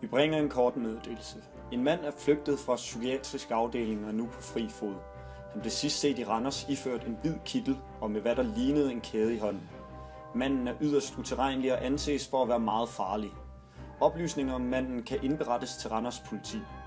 Vi bringer en kort meddelelse. En mand er flygtet fra psykiatrisk afdeling og er nu på fri fod. Han blev sidst set i Randers iført en hvid kittel og med hvad der lignede en kæde i hånden. Manden er yderst utilregnelig og anses for at være meget farlig. Oplysninger om manden kan indberettes til Randers politi.